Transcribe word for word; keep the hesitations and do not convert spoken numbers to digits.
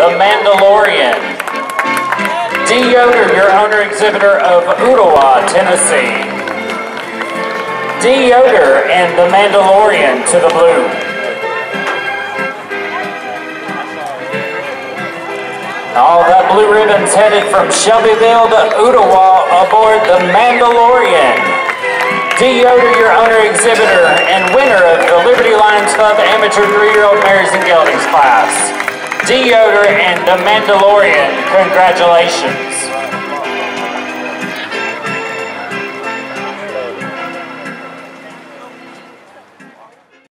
the Mandalorian. D. Yoder, your owner exhibitor of Ottawa, Tennessee. D. Yoder and the Mandalorian to the blue. All that blue ribbons headed from Shelbyville to Ottawa aboard the Mandalorian. D. Yoder, your owner exhibitor and winner of the Liberty Lions Club Amateur three-year-old Mares and Geldings class. D. Yoder and the Mandalorian, congratulations.